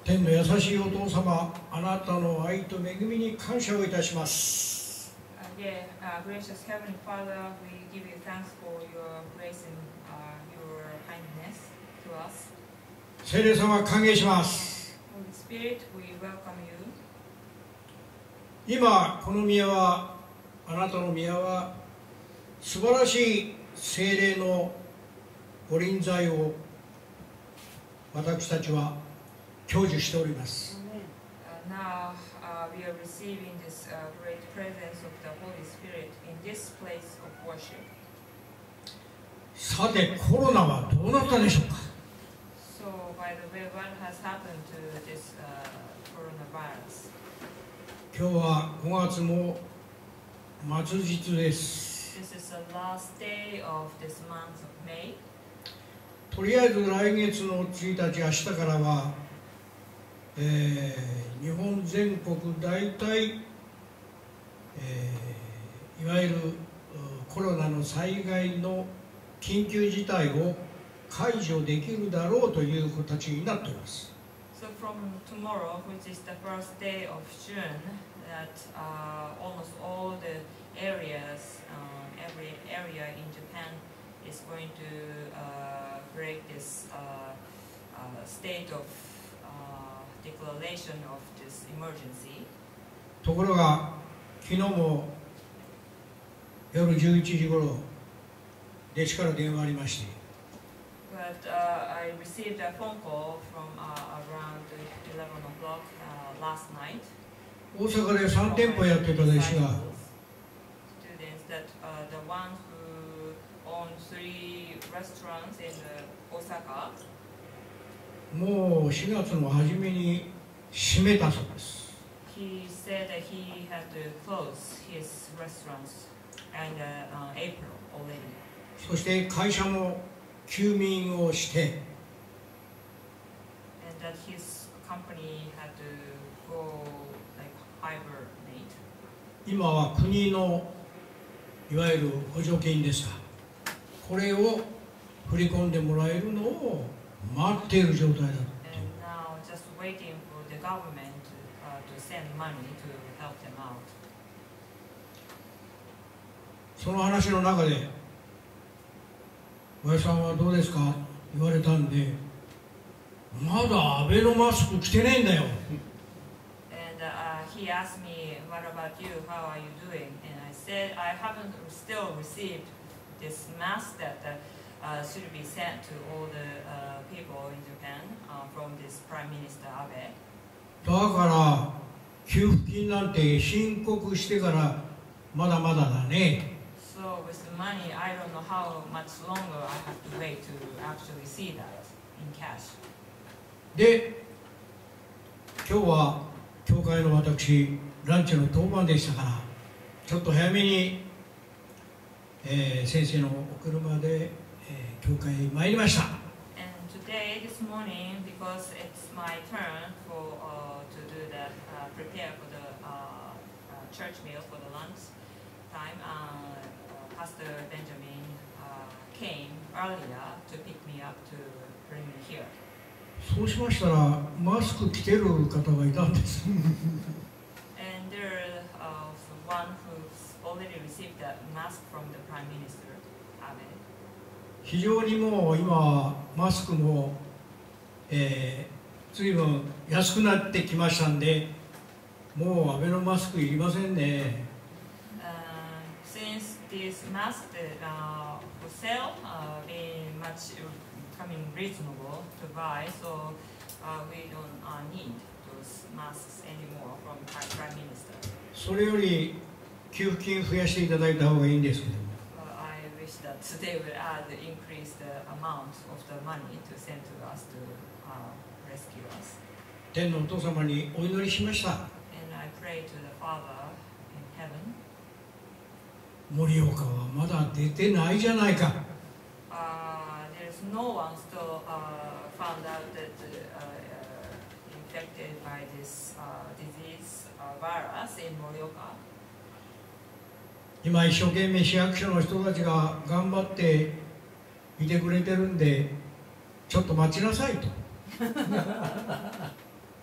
天の優しいお父様、あなたの愛と恵みに感謝をいたします。 Gracious Heavenly Father, we give you thanks for your grace and your kindness to us. 聖霊様、歓迎します。 Holy Spirit, we welcome you. 今、この宮は、あなたの宮は、素晴らしい聖霊のご臨在を私たちは享受しております。 Now we are receiving this great presence of the Holy Spirit in this place of worship. さて、コロナはどうなったでしょうか。 So, by the way, what has happened to this coronavirus? 今日は5月も末日です。 This is the last day of this month of May. とりあえず来月の1日、明日からは、日本全国大体、いわゆるコロナの災害の緊急事態を解除できるだろうという形になっています。 So from tomorrow, which is the first day of June, that almost all the areas, every area in Japan is going to break this state of declaration of this emergency. ところが昨日も夜11時頃弟子から電話ありまして、 But I received a phone call from around 11 o'clock last night. 大阪で3店舗やってた弟子が Students that the one who owned 3 restaurants in Osaka. もう4月の初めに閉めたそうです。 He said that he had to close his restaurants in April already. そして会社も休眠をして、 And that his company had to go like hibernate. 今は国のいわゆる補助金ですが、これを振り込んでもらえるのを待っている状態だ。 And now just waiting for the government to send money to help them out. その話の中で、親さんはどうですか言われたんで、まだアベノマスク着てねえんだよ。 And he asked me, "What about you? How are you doing?" And I said, "I haven't still received this mask that should be sent to all the people in Japan from this Prime Minister Abe." だから給付金なんて申告してからまだまだだね。 So with the money, I don't know how much longer I have to wait to actually see that in cash. で、今日は教会の私ランチの当番でしたから、ちょっと早めに、先生のお車で、教会へ参りました。 And today, this morning, because it's my turn for to do that, prepare for the church meal for the lunch time, Pastor Benjamin came earlier to pick me up to bring me here. そうしましたらマスク着てる方がいたんです。 And there one who's already received that mask from the Prime Minister, Abe. 非常にもう今マスクも、随分安くなってきましたんで、もうアベノマスクいりませんね。 Since these masks for sale being much becoming reasonable to buy, so we don't need those masks anymore from Prime Minister. それより給付金増やしていただいた方がいいんですけども。 I wish that they would increase the amount of the money to send to us to rescue us. 天のお父様にお祈りしました。 And I pray to the Father in heaven. 盛岡はまだ出てないじゃないか。 There's no one still found out that infected by this disease virus in Morioka. 今一生懸命市役所の人たちが頑張っていてくれてるんで、ちょっと待ちなさいと。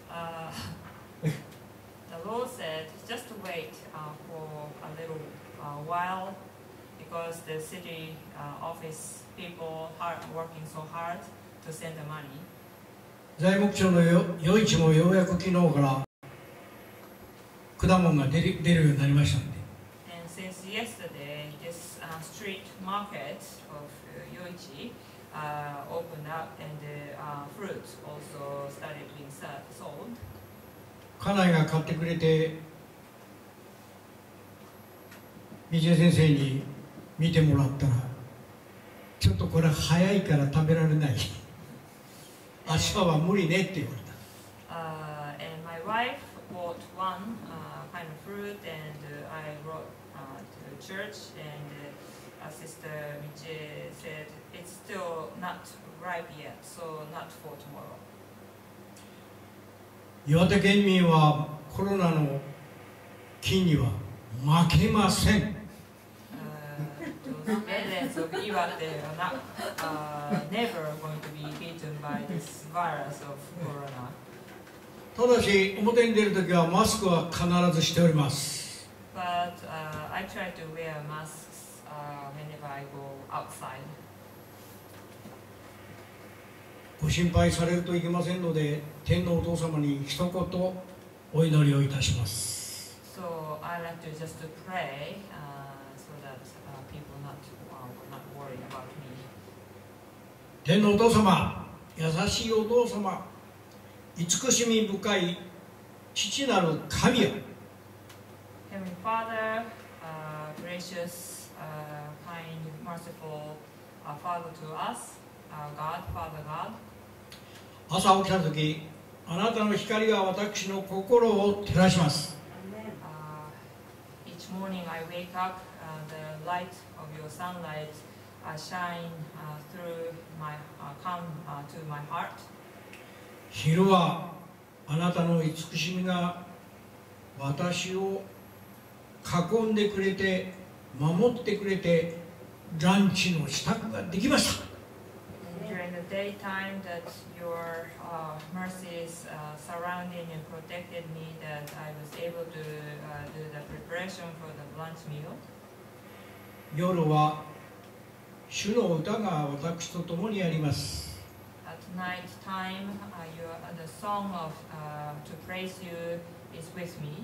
The Lord said, just wait for a little while, because the city office people are working so hard to send the money. 材木町の余市もようやく昨日から果物が出るようになりましたので。 And since yesterday, this street market of Yoichi opened up, and the fruits also started being sold. 家内が買ってくれて、道枝先生に見てもらったら、ちょっとこれ早いから食べられない。明日は無理ねって言われた。 And my wife bought one kind of fruit, and I brought to church, and Sister Miche said it's still not ripe yet, so not for tomorrow. 岩手県民はコロナの菌には負けません。 Those residents of Iwate are not never going to be beaten by this virus of corona. ただし表に出るときはマスクは必ずしております。 But I try to wear masks whenever I go outside. ご心配されるといけませんので、天皇お父様に一言お祈りをいたします。 So I like to just to pray so that people not worry about me. 天皇お父様、優しいお父様、慈しみ深い父なる神よ。 Heavenly Father, gracious, kind, merciful Father to us, God, Father God. 朝起きたとき、あなたの光が私の心を照らします。 Each morning I wake up, the light of your sunlight shine through my come to my heart. 昼はあなたの慈しみが私を囲んでくれて守ってくれてランチの支度ができました。 During the daytime, that your mercies surrounded and protected me, that I was able to do the preparation for the lunch meal. 夜は主の歌が私と共にあります。 At night time, the song of to praise you is with me.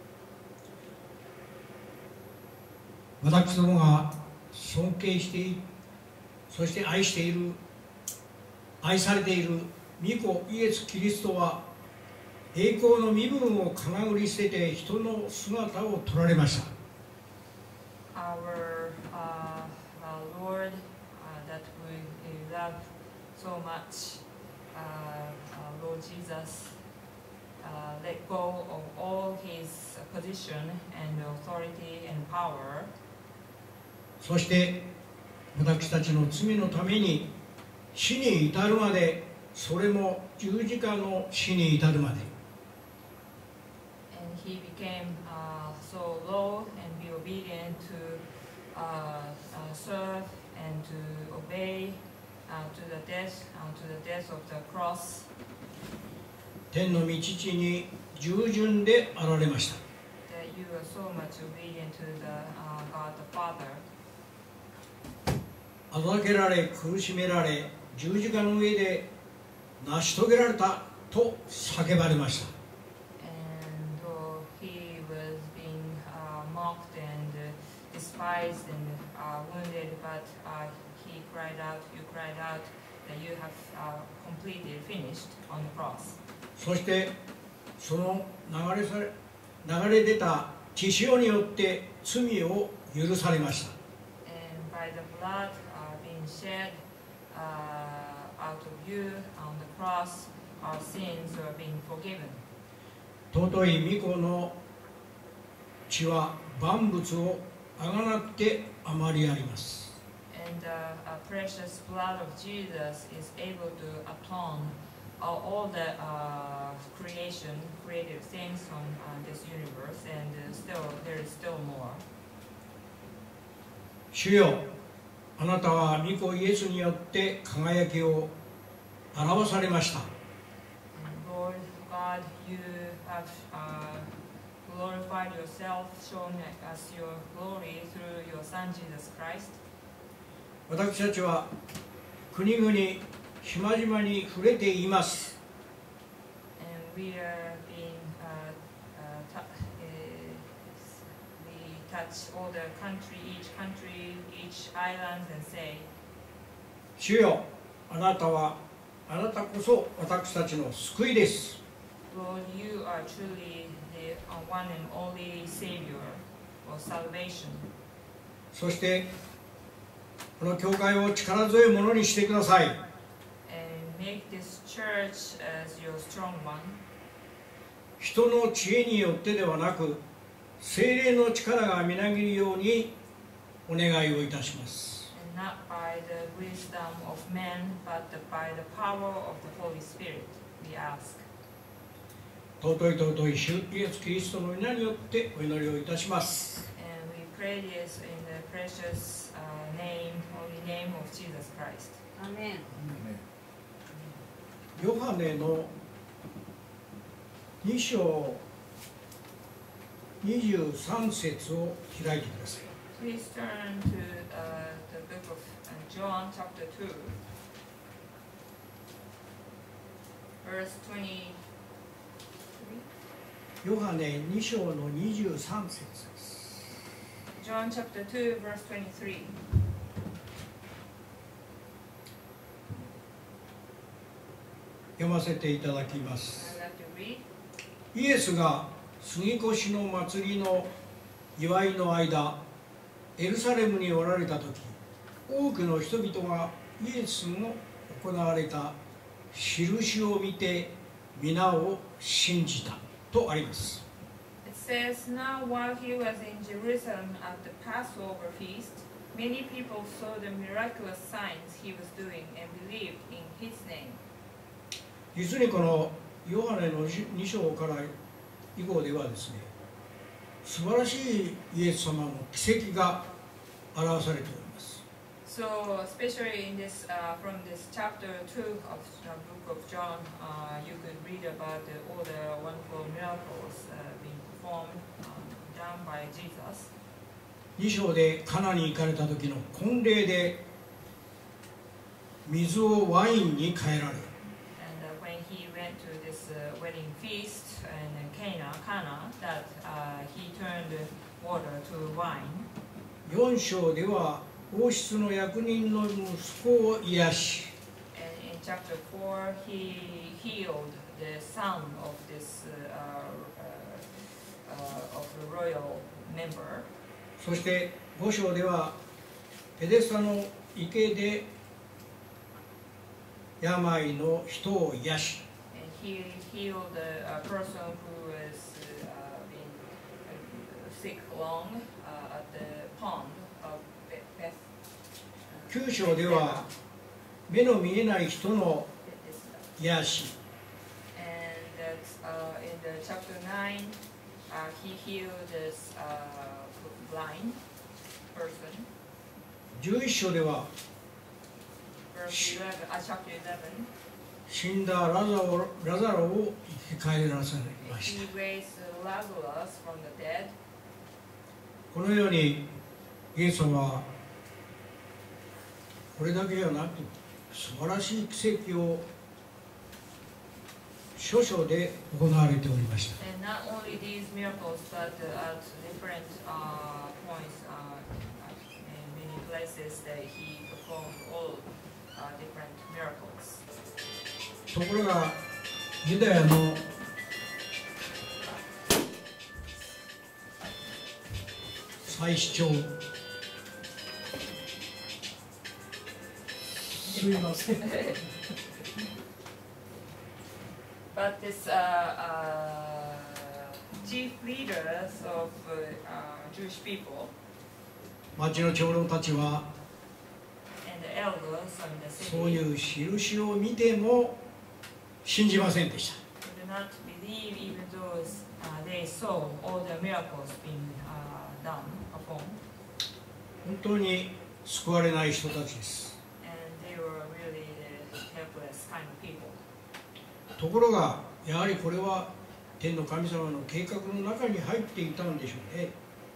私どもが尊敬している、そして愛している、愛されている御子イエス・キリストは栄光の身分をかなぐり捨てて人の姿を取られました。 Our Lord that we love so much, Lord Jesus, let go of all his position and authority and power. そして私たちの罪のために死に至るまで、それも十字架の死に至るまで。 And he became so low and be obedient to serve and to obey to the death of the cross. 天の御父に従順であられました。 That you are so much obedient to the God the Father. あざけられ苦しめられ十字架の上で成し遂げられたと叫ばれました。 And he was being mocked and despised and wounded, but he cried out, you cried out that you have completed, finished on the cross. そしてその流れ出た血潮によって罪を許されました。 And by the blood being shed out of you on the cross, our sins are being forgiven. 尊い御子の血は万物をあがなって余りあります。 And the precious blood of Jesus is able to atone all the creative things on this universe, and there is still more. 主よ、あなたは御子イエスによって輝きを表されました。 Lord God, God, you have glorified yourself, shown us your glory through your Son Jesus Christ. 私たちは国々、島々に触れています。 And we are being, we touch all the country, each island, and say, 主よ、あなたこそ私たちの救いです。 Lord, you are truly the one and only Savior or salvation. そしてこの教会を力強いものにしてください。 And make this church as your strong one. 人の知恵によってではなく、聖霊の力がみなぎるようにお願いをいたします。 And not by the wisdom of men, but by the power of the Holy Spirit, we ask. 尊い主イエス・キリストの皆によってお祈りをいたします。 And we pray this in the precious holy name of Jesus Christ. Amen. ヨハネの2章23節を開いてください。 Please turn to the book of John, chapter 2, verse 23. ヨハネ2章の23節です。 John chapter 2, verse 23. 読ませていただきます。 I'd like to read. イエスが杉越の祭りの祝いの間、エルサレムにおられた時、多くの人々がイエスの行われた印を見て皆を信じたとあります。 It says, Now while he was in Jerusalem at the Passover feast, many people saw the miraculous signs he was doing and believed in his name. 実にこのヨハネの2章から以降ではですね、素晴らしいイエス様の奇跡が表されております。 So, especially in this, from this chapter 2 of the book of John, you could read about all the wonderful miracles being performed, done by Jesus. 2章でカナに行かれた時の婚礼で水をワインに変えられ、 And when he went to this wedding feast in Cana, that he turned water to wine. 4章では王室の役人の息子を癒し、 And in chapter 4, he healed the son of this of the royal member. そして5章ではペデスタの池で病の人を癒し、 And he healed a person who was been sick long at the pond of Beth. 9章では目の見えない人の癒し、 And that's in the chapter 9, he healed this blind person. 11章では Verse 11, chapter 11, 死んだラザロを生き返らせまし he た。 raised Lazarus from the dead. このようにイエス様はこれだけではなく素晴らしい奇跡を諸々で行われておりました。 And not only these miracles, but at different points in many places that he performed all different miracles. ところがユダヤの祭司長、すみません。 But this chief leaders of Jewish people 町の長老たちは and the elders in the そう city いう印を見ても信じませんでした。 did not believe even though they saw all the miracles being done, performed. 本当に救われない人たちです。 And they were really the helpless kind of people. ところがやはりこれは天の神様の計画の中に入っていたんでしょうね。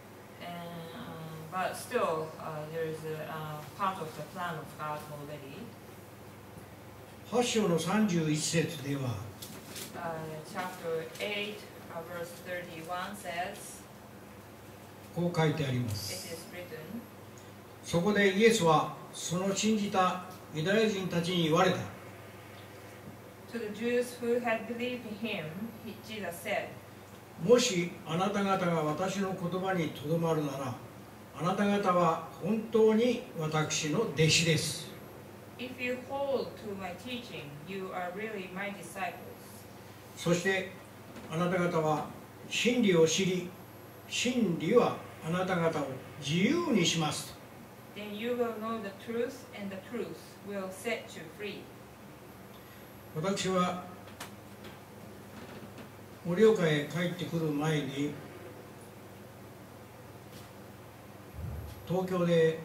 But still, there is a part of the plan of God already. 8章の31節では、 Chapter 8, verse 31 says, こう書いてありま it す。 is written, そこでイエスはその信じたユダヤ人たちに言われた。 to the Jews who had believed in him, Jesus said, もしあなた方が私の言葉にとどまるなら、あなた方は本当に私の弟子です。 if you hold to my teaching, you are really my disciples. そしてあなた方は真理を知り、真理はあなた方を自由にします。 Then you will know the truth, and the truth will set you free. 私は盛岡へ帰ってくる前に東京で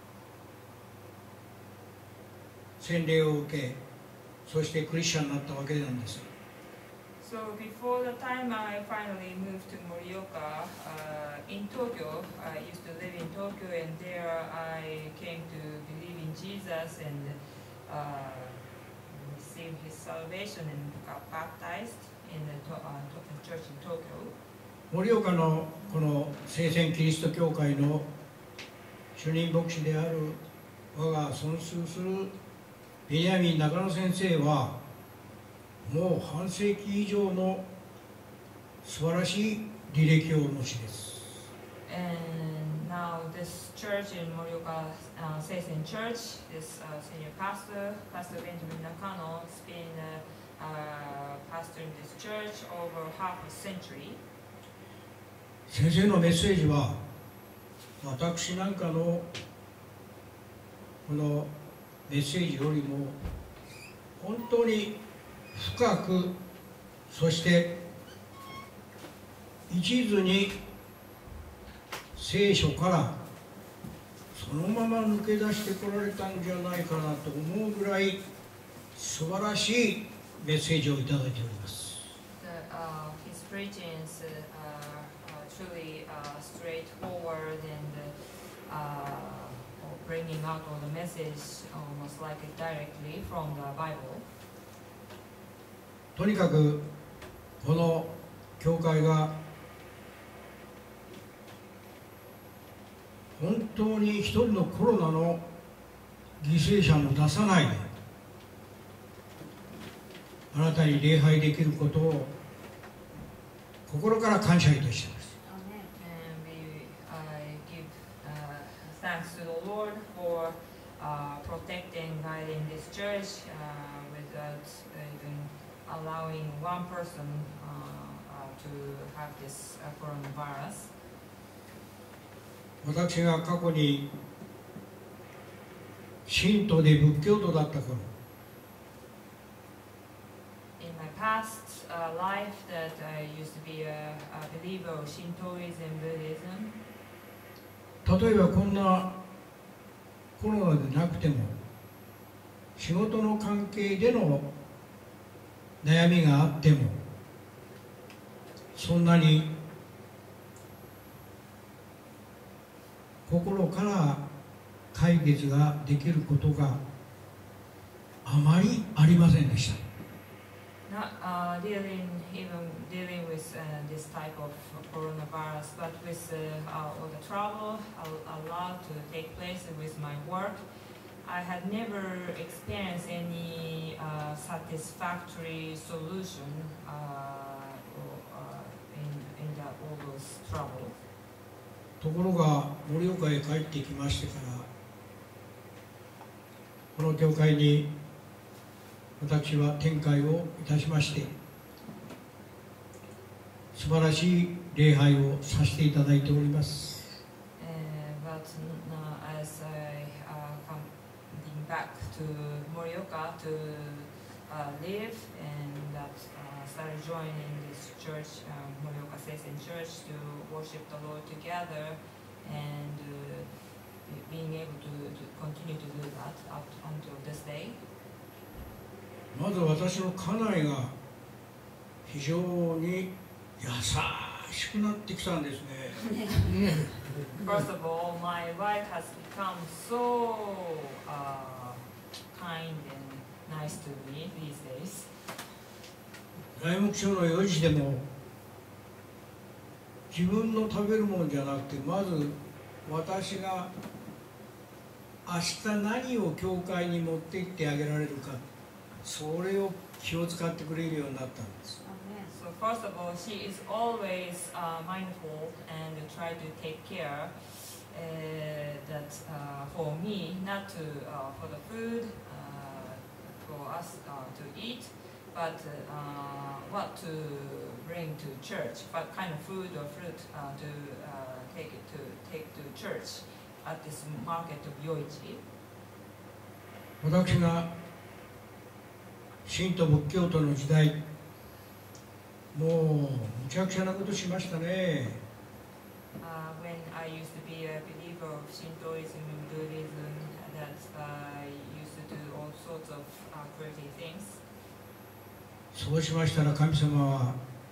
洗礼を受け、そしてクリスチャンになったわけなんです。 So before the time I finally moved to Morioka, in Tokyo, I used to live in Tokyo, and there I came to believe in Jesus and received his salvation and got baptized in the church in Tokyo. 盛岡のこの聖戦キリスト教会の主任牧師である我が尊崇するベニヤミン中野先生はもう半世紀以上の素晴らしい履歴をお持ちです。 And now this church in Morioka, Seisen Church, this senior pastor, Pastor Benjamin Nakano, has been pastor in this church over half a century. 先生のメッセージは私なんかのこのメッセージよりも本当に深く、そして一途に聖書からそのまま抜け出してこられたんじゃないかなと思うぐらい素晴らしいメッセージをいただいております。 His preachings are truly straightforward and bringing out all the message almost like it directly from the Bible. とにかくこの教会が本当に一人のコロナの犠牲者も出さないであなたに礼拝できることを心から感謝いたします。 I give thanks to the Lord for protecting and guiding this church without even allowing one person to have this coronavirus. 私が過去に信徒で仏教徒だった頃、 In my past life that I used to be a believer of Shintoism, Buddhism. 例えばこんなコロナでなくても仕事の関係での悩みがあってもそんなに心から解決ができることがあまりありませんでした。 Not even dealing with this type of coronavirus, but with all the trouble allowed to take place with my work, I had never experienced any satisfactory solution in all those troubles. ところが盛岡へ帰ってきましてからこの教会に私は展開をいたしまして素晴らしい礼拝をさせていただいております。 But as I come back to Morioka to live and started joining this church, Morioka Seisen Church, to worship the Lord together and being able to continue to do that up until this day. まず私の家内が非常に優しくなってきたんですね。 First of all, my wife has become so kind and nice to me these days. 内目省の4時でも自分の食べるものじゃなくて、まず私が明日何を教会に持って行ってあげられるか、それを気を使ってくれるようになったんです。 So first of all, she is always mindful and try to take care that for me, not to for the food for us to eat, but what to bring to church, what kind of food or fruit to take to church at this market of Yoichi. 私が神道仏教徒の時代、もうむちゃくちゃなことしましたね。 When I used to be a believer of Shintoism and Buddhism, that I used to do all sorts of crazy things. そうしましたら神様は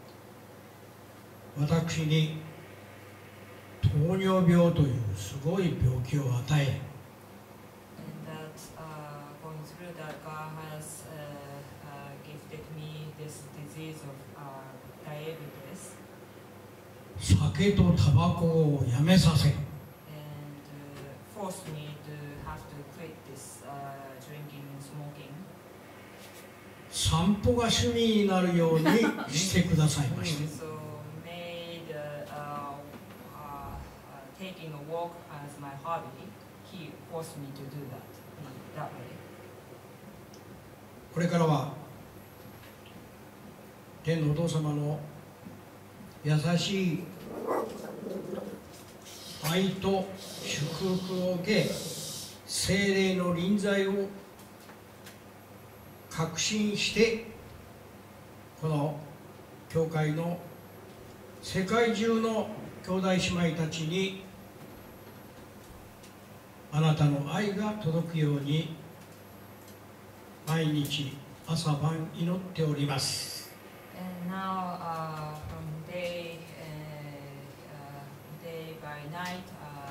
私に糖尿病というすごい病気を与え、 And that going through that, God has gifted me this disease of diabetes. 酒とタバコをやめさせ、 And forced me to have to quit this drinking and smoking. 散歩が趣味になるようにしてくださいました。 So made taking a walk as my hobby. He forced me to do that way. これからは天のお父様の優しい愛と祝福を受け、聖霊の臨在を確信して、この教会の世界中の兄弟姉妹たちにあなたの愛が届くように毎日朝晩祈っております。 And now, from day by night,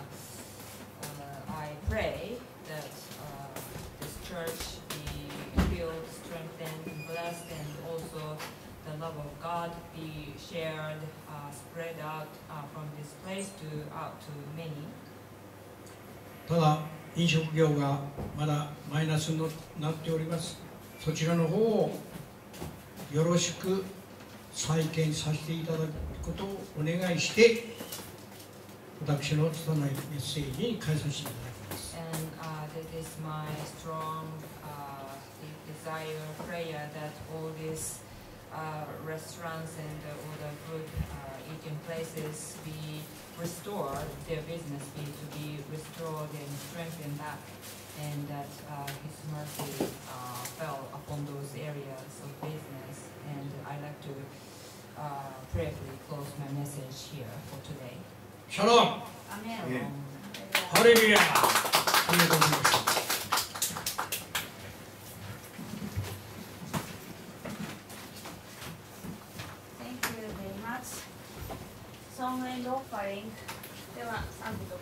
I pray that this church be filled, strengthened, blessed, and also the love of God be shared, spread out from this place out to many. ただ飲食業がまだマイナスになっております。そちらの方をよろしく再建させていただくことをお願いして、私の拙いメッセージに変えさせていただきます。 And that is my strong deep desire, prayer that all these restaurants and all the good eating places be restored, their business to be restored and strengthened back, and that His mercy fell upon those areas of business. And I'd like to prayerfully close my message here for today. シャローム。 Amen. ハレルヤ。ありがとうございました。 Thank you very much. Song and offering では賛美と